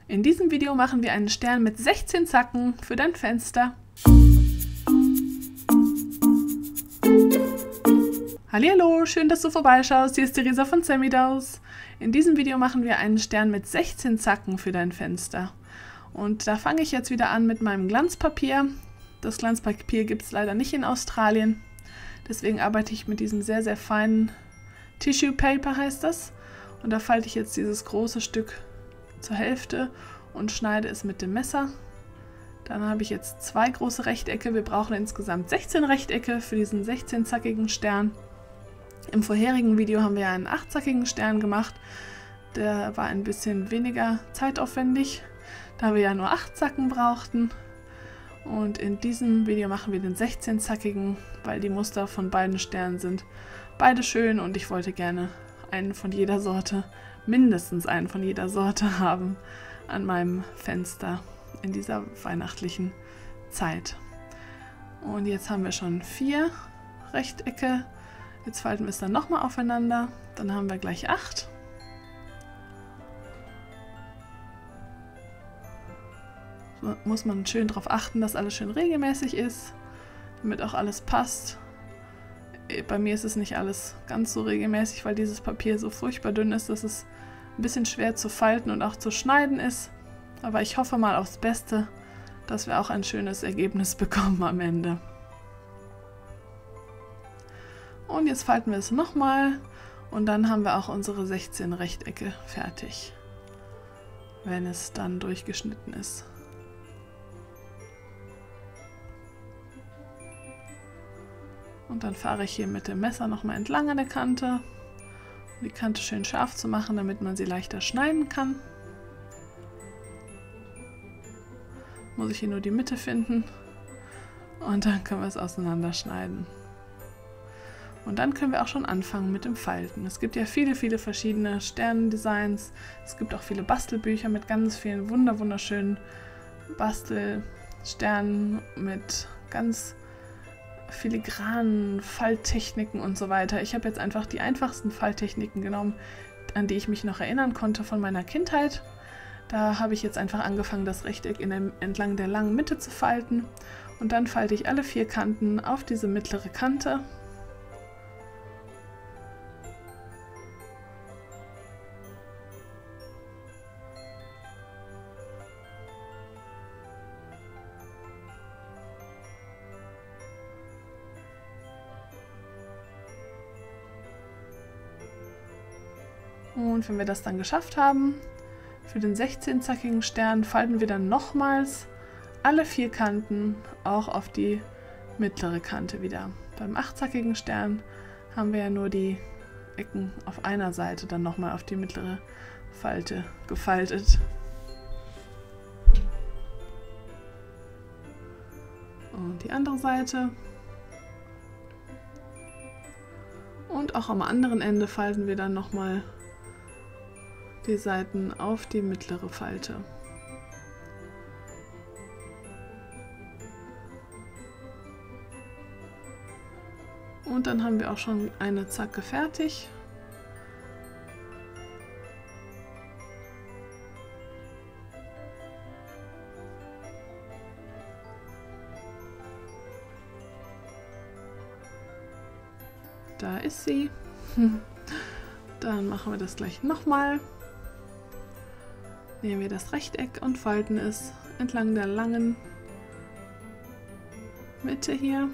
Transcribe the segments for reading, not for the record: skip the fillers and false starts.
In diesem Video machen wir einen Stern mit 16 Zacken für dein Fenster. Hallihallo, schön, dass du vorbeischaust. Hier ist Theresa von Semidaus. In diesem Video machen wir einen Stern mit 16 Zacken für dein Fenster. Und da fange ich jetzt wieder an mit meinem Glanzpapier. Das Glanzpapier gibt es leider nicht in Australien. Deswegen arbeite ich mit diesem sehr, sehr feinen Tissue Paper, heißt das. Und da falte ich jetzt dieses große Stück zur Hälfte und schneide es mit dem Messer. Dann habe ich jetzt 2 große Rechtecke. Wir brauchen insgesamt 16 Rechtecke für diesen 16-zackigen Stern. Im vorherigen Video haben wir einen 8-zackigen Stern gemacht. Der war ein bisschen weniger zeitaufwendig, da wir ja nur 8 Zacken brauchten. Und in diesem Video machen wir den 16-zackigen, weil die Muster von beiden Sternen sind beide schön und ich wollte gerne einen von jeder Sorte, mindestens einen von jeder Sorte haben an meinem Fenster in dieser weihnachtlichen Zeit. Und jetzt haben wir schon 4 Rechtecke. Jetzt falten wir es dann nochmal aufeinander. Dann haben wir gleich 8. So muss man schön darauf achten, dass alles schön regelmäßig ist, damit auch alles passt. Bei mir ist es nicht alles ganz so regelmäßig, weil dieses Papier so furchtbar dünn ist, dass es ein bisschen schwer zu falten und auch zu schneiden ist. Aber ich hoffe mal aufs Beste, dass wir auch ein schönes Ergebnis bekommen am Ende. Und jetzt falten wir es nochmal und dann haben wir auch unsere 16 Rechtecke fertig, wenn es dann durchgeschnitten ist. Und dann fahre ich hier mit dem Messer nochmal entlang an der Kante, um die Kante schön scharf zu machen, damit man sie leichter schneiden kann. Muss ich hier nur die Mitte finden und dann können wir es auseinanderschneiden. Und dann können wir auch schon anfangen mit dem Falten. Es gibt ja viele, viele verschiedene Sternendesigns. Es gibt auch viele Bastelbücher mit ganz vielen wunderschönen Bastelsternen mit ganz filigranen Falttechniken und so weiter. Ich habe jetzt einfach die einfachsten Falttechniken genommen, an die ich mich noch erinnern konnte von meiner Kindheit. Da habe ich jetzt einfach angefangen, das Rechteck entlang der langen Mitte zu falten. Und dann falte ich alle 4 Kanten auf diese mittlere Kante. Und wenn wir das dann geschafft haben, für den 16-zackigen Stern falten wir dann nochmals alle 4 Kanten auch auf die mittlere Kante wieder. Beim 8-zackigen Stern haben wir ja nur die Ecken auf einer Seite dann nochmal auf die mittlere Falte gefaltet. Und die andere Seite. Und auch am anderen Ende falten wir dann nochmal die Seiten auf die mittlere Falte. Und dann haben wir auch schon eine Zacke fertig. Da ist sie. Dann machen wir das gleich nochmal. Nehmen wir das Rechteck und falten es entlang der langen Mitte hier.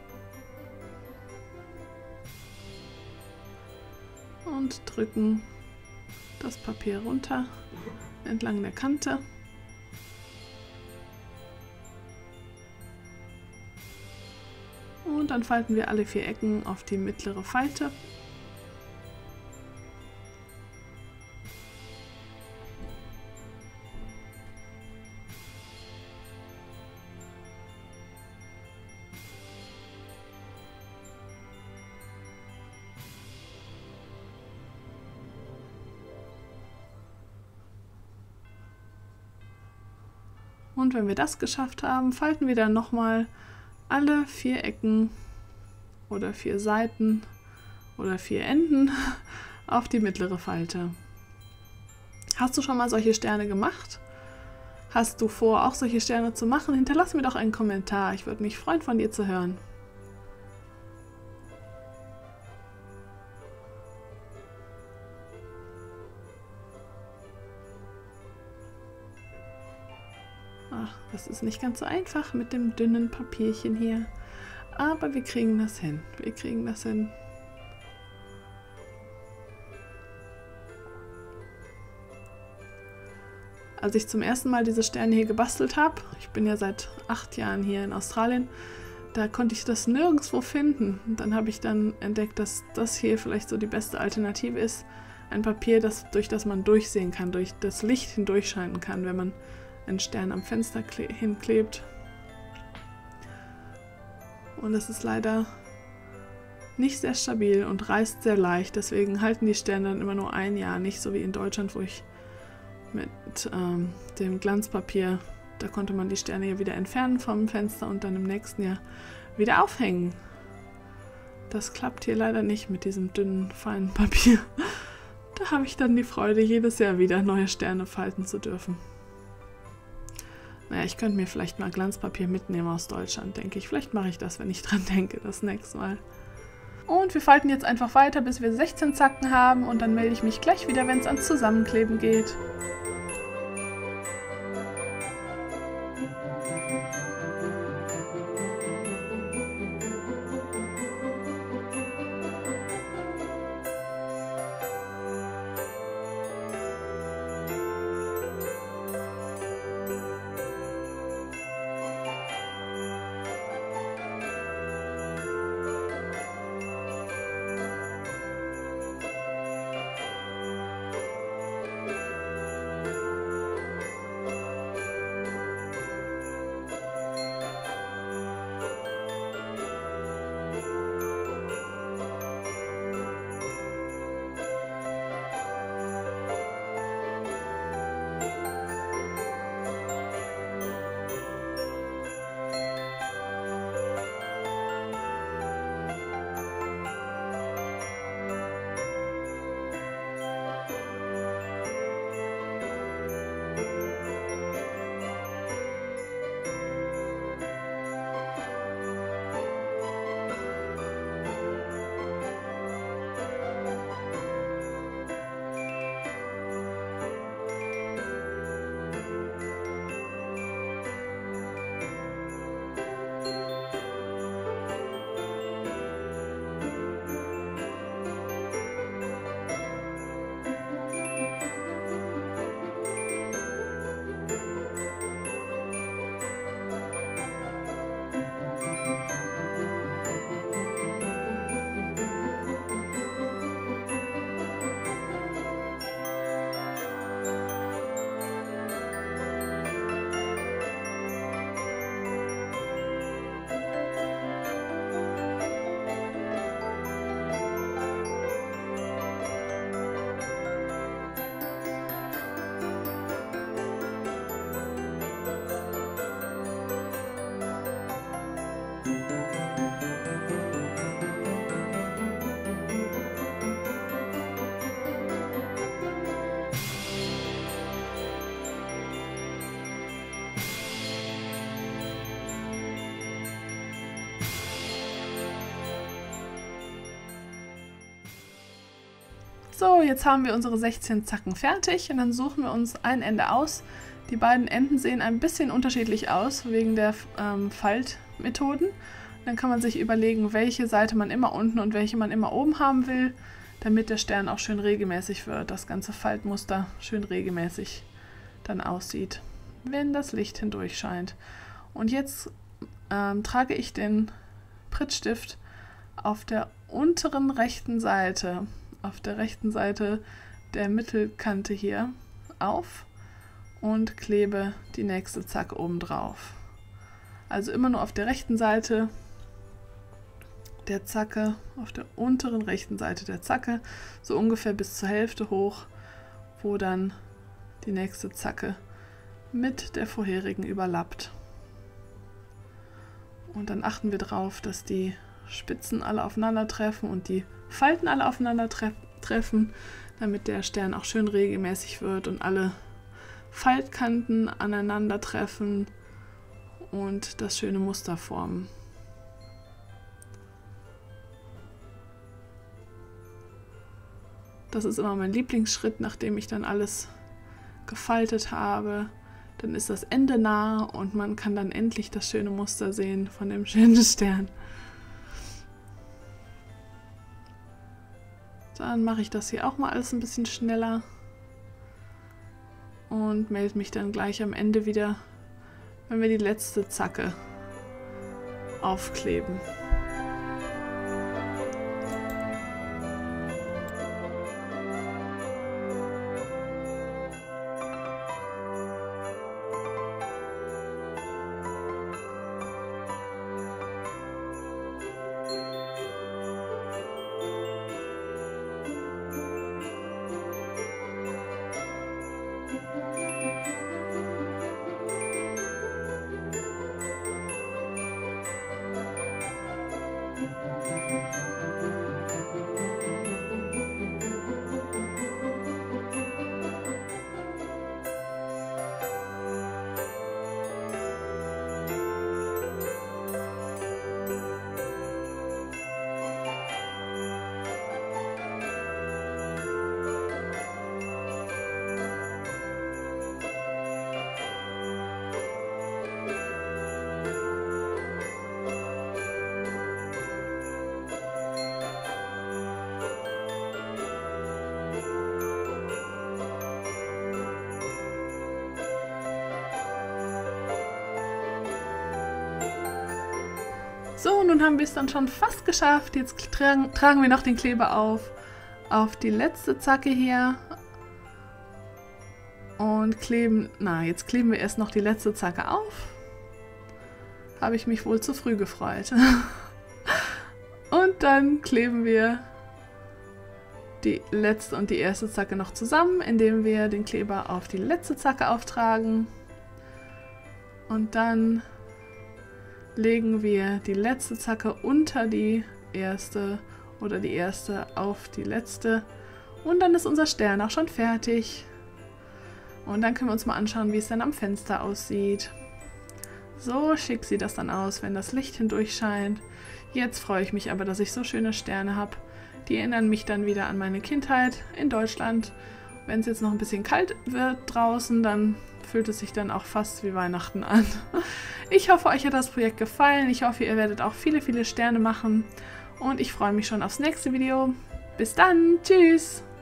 Und drücken das Papier runter entlang der Kante. Und dann falten wir alle 4 Ecken auf die mittlere Falte. Und wenn wir das geschafft haben, falten wir dann nochmal alle 4 Ecken oder 4 Seiten oder 4 Enden auf die mittlere Falte. Hast du schon mal solche Sterne gemacht? Hast du vor, auch solche Sterne zu machen? Hinterlass mir doch einen Kommentar. Ich würde mich freuen, von dir zu hören. Ach, das ist nicht ganz so einfach mit dem dünnen Papierchen hier. Aber wir kriegen das hin. Wir kriegen das hin. Als ich zum ersten Mal diese Sterne hier gebastelt habe, ich bin ja seit 8 Jahren hier in Australien, da konnte ich das nirgendwo finden. Und dann habe ich dann entdeckt, dass das hier vielleicht so die beste Alternative ist. Ein Papier, durch das man durchsehen kann, durch das Licht hindurchscheinen kann, wenn man einen Stern am Fenster hinklebt. Und es ist leider nicht sehr stabil und reißt sehr leicht. Deswegen halten die Sterne dann immer nur 1 Jahr, nicht so wie in Deutschland, wo ich mit dem Glanzpapier, da konnte man die Sterne hier wieder entfernen vom Fenster und dann im nächsten Jahr wieder aufhängen. Das klappt hier leider nicht mit diesem dünnen, feinen Papier. Da habe ich dann die Freude, jedes Jahr wieder neue Sterne falten zu dürfen. Naja, ich könnte mir vielleicht mal Glanzpapier mitnehmen aus Deutschland, denke ich. Vielleicht mache ich das, wenn ich dran denke, das nächste Mal. Und wir falten jetzt einfach weiter, bis wir 16 Zacken haben und dann melde ich mich gleich wieder, wenn es ans Zusammenkleben geht. So, jetzt haben wir unsere 16 Zacken fertig und dann suchen wir uns ein Ende aus. Die beiden Enden sehen ein bisschen unterschiedlich aus, wegen der Faltmethoden. Dann kann man sich überlegen, welche Seite man immer unten und welche man immer oben haben will, damit der Stern auch schön regelmäßig wird, das ganze Faltmuster schön regelmäßig dann aussieht, wenn das Licht hindurch scheint. Und jetzt trage ich den Prittstift auf der unteren rechten Seite, auf der rechten Seite der Mittelkante hier auf und klebe die nächste Zacke oben drauf. Also immer nur auf der rechten Seite der Zacke, auf der unteren rechten Seite der Zacke, so ungefähr bis zur Hälfte hoch, wo dann die nächste Zacke mit der vorherigen überlappt. Und dann achten wir darauf, dass die Spitzen alle aufeinandertreffen und die Falten alle aufeinandertreffen, damit der Stern auch schön regelmäßig wird und alle Faltkanten aneinandertreffen und das schöne Muster formen. Das ist immer mein Lieblingsschritt, nachdem ich dann alles gefaltet habe. Dann ist das Ende nah und man kann dann endlich das schöne Muster sehen von dem schönen Stern. Dann mache ich das hier auch mal alles ein bisschen schneller und melde mich dann gleich am Ende wieder, wenn wir die letzte Zacke aufkleben. So, nun haben wir es dann schon fast geschafft. Jetzt tragen wir noch den Kleber auf die letzte Zacke hier und kleben, jetzt kleben wir erst noch die letzte Zacke auf. Habe ich mich wohl zu früh gefreut. Und dann kleben wir die letzte und die erste Zacke noch zusammen, indem wir den Kleber auf die letzte Zacke auftragen. Und dann legen wir die letzte Zacke unter die erste oder die erste auf die letzte und dann ist unser Stern auch schon fertig. Und dann können wir uns mal anschauen, wie es dann am Fenster aussieht. So schick sieht das dann aus, wenn das Licht hindurch scheint. Jetzt freue ich mich aber, dass ich so schöne Sterne habe. Die erinnern mich dann wieder an meine Kindheit in Deutschland. Wenn es jetzt noch ein bisschen kalt wird draußen, dann fühlt es sich dann auch fast wie Weihnachten an. Ich hoffe, euch hat das Projekt gefallen. Ich hoffe, ihr werdet auch viele, viele Sterne machen. Und ich freue mich schon aufs nächste Video. Bis dann. Tschüss.